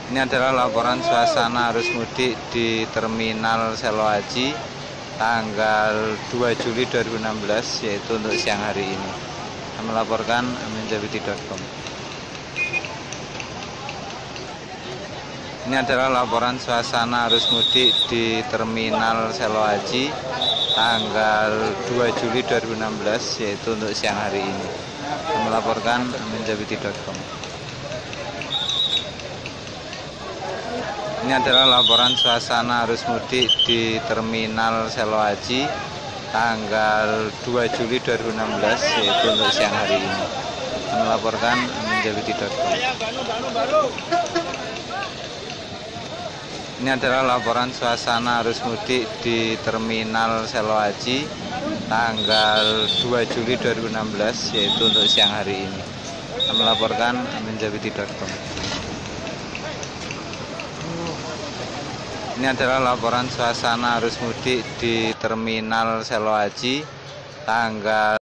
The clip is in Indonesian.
Ini adalah laporan suasana arus mudik di Terminal Selo Haji tanggal 2 Juli 2016, yaitu untuk siang hari ini. Kami melaporkan aminjabiti.com. Ini adalah laporan suasana arus mudik di Terminal Selo Haji tanggal 2 Juli 2016, yaitu untuk siang hari ini. Kami melaporkan aminjabiti.com. Ini adalah laporan suasana arus mudik di Terminal Selo Haji tanggal 2 Juli 2016, yaitu untuk siang hari ini. Kami melaporkan aminjabiti.com. Ini adalah laporan suasana arus mudik di Terminal Selo Haji tanggal 2 Juli 2016, yaitu untuk siang hari ini. Kami melaporkan aminjabiti.com. Ini adalah laporan suasana arus mudik di Terminal Selo Haji tanggal